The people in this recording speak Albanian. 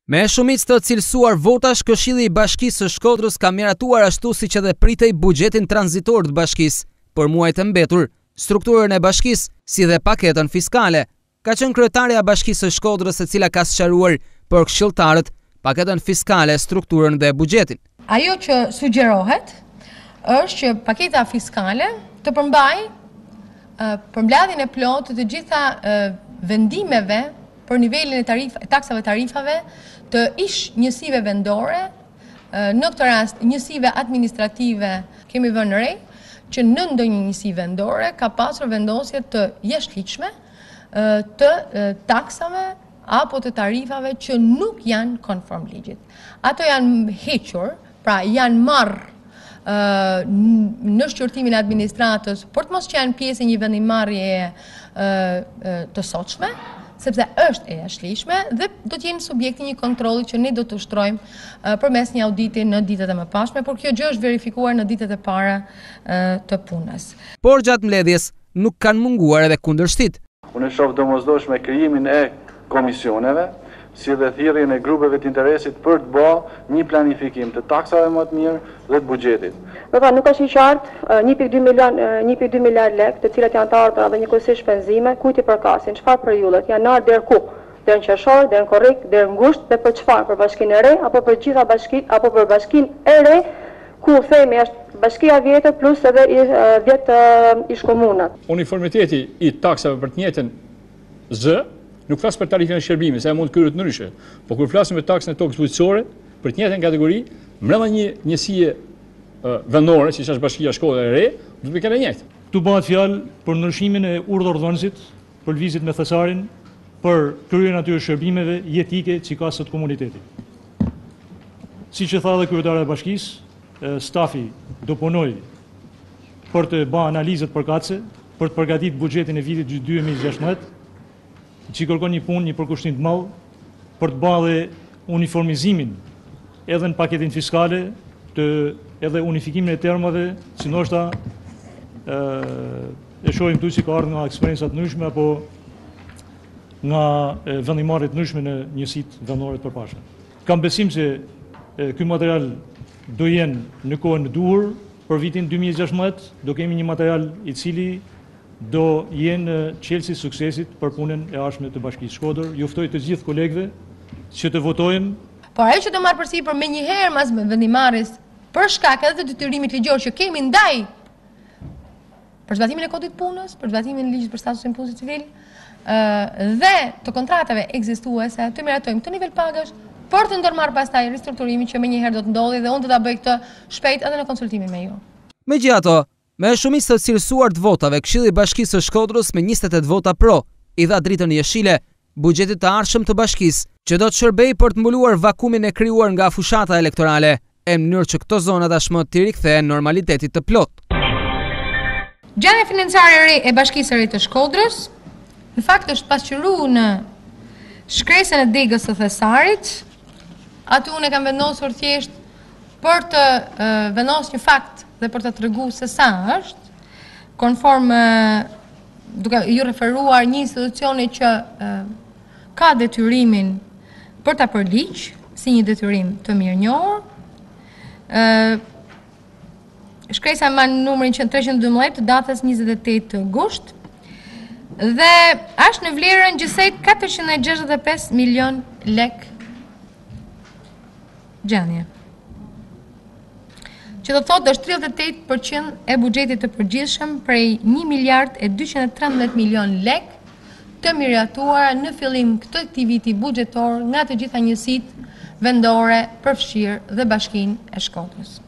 Me shumicë të cilësuar votash, Këshilli i Bashkisë së Shkodrës ka miratuar ashtu siç edhe pritej buxhetin tranzitor të bashkisë për muajt e mbetur, strukturën e bashkisë si dhe paketën fiskale. Ka qenë kryetaria e Bashkisë së Shkodrës e cila ka sqaruar për këshilltarët paketën fiskale, strukturën dhe buxhetin. Ajo që sugjerohet është që paketa fiskale të përmbajë përmbledhjen e plotë të gjitha vendimeve për nivelin e taksave tarifave të ish njësive vendore, në këtë rast njësive administrative kemi vënë re që në ndonjë njësi vendore ka pasur vendosje të jashtëligjshme të taksave apo të tarifave që nuk janë konform ligjit. Ato janë hequr, pra janë marrë në shqyrtimin e administratës për të mos qenë pjesë e një vendimarrjeje të sotshme, sepse është e jashtëligjshme dhe do të jenë subjekti një kontrolli që ne do të ushtrojmë përmes një auditi në ditët e mëparshme, por kjo gjë është verifikuar në ditët e para të punës. Por gjatë mbledhjes nuk kanë munguar edhe kundërshtit. Unë shoh domosdoshme krijimin e komisioneve, si dhe thirrjen e grupeve të interesit për të bërë një planifikim të taksave më të mirë dhe të buxhetit. Nuk është i qartë 1.2 miliard lekë, të cilat janë të ardhura dhe njëkohësisht shpenzime, kujt i përkasin, çfarë periudhat, janar deri ku? Deri në qershor, deri në korrik, deri në ngusht dhe për çfarë? Për bashkinë e re apo për gjitha bashkitë apo për bashkinë e re, ku themi është bashkia vjetër plus edhe 10 ish-komunat. Uniformiteti i taksave për të njëjtën Z nuk flas për tarifën e shërbimit, se mund të kryhet ndryshe. Po kur flasim për taksën e tokës bujqësore, për të njëjtën kategori, brenda një njësie vendore, siç është Bashkia Shkodra e Re, do të kenë njëjtë. Tu bëhet fjalë për ndryshimin e urdhërdhënësit, për lëvizjet me thesarin, për kryen atyre shërbimeve jetike që ka sot komuniteti. Siç e tha edhe kryetari e bashkisë, stafi do punoj për të bërë analizat përkatëse, për të përgatitur buxhetin e vitit 2016, që kërkon një punë, një përkushtim të madh për të bërë dhe uniformizimin edhe në paketin fiskale, edhe unifikimin e termave, si ndoshta e shohim këtu si ka ardhur nga eksperienca të ndryshme apo nga vendimarrje të ndryshme në njësitë vendore të përparshme. Kam besim se ky material do jenë në kohën e duhur për vitin 2016, do kemi një material i cili do jenë çelësi i suksesit për punën e ardhshme të Bashkisë Shkodër. Ju ftoj të gjithë kolegëve që të votojmë. Por ajo që do marr përsipër menjëherë mas vendimarrjes për shkak edhe të detyrimit ligjor që kemi ndaj për zbatimin e kodit punës, për zbatimin e ligjit për statusin punësit civil dhe të kontratave ekzistuese, të miratojmë këtë nivel pagash për të ndërmarrë pastaj ristrukturimin që menjëherë do të ndodhi dhe unë do ta bëj këtë shpejt edhe në konsultimin me ju. Megjithatë, me shumicë të cilësuar të votave, Këshilli i Bashkisë së Shkodrës me 28 vota pro i dha dritën jeshile buxhetit të ardhshëm të bashkisë, që do të shërbejë për të mbuluar vakumin e krijuar nga fushata elektorale, në mënyrë që këto zona tashmë të rikthehen normalitetit të plotë. Gjendja financiare e re e Bashkisë së Re të Shkodrës, në fakt është pasqyruar në shkresën e degës së thesarit. Aty unë kam vendosur thjesht për të vendosur një fakt dhe për të treguar se sa është, konform duke ju referuar një institucioni që ka detyrimin për ta përligj si një detyrim të mirënjohur. Shkresa me numrin 312 të datës 28 gusht dhe është në vlerën gjithsej 465 milion lek gjendje. Që do thotë është 38% e buxhetit të përgjithshëm prej 1 miliard e 213 milion lek të miratuara në fillim këtë viti buxhetor nga të gjitha njësitë vendore përfshirë dhe Bashkinë e Shkodrës.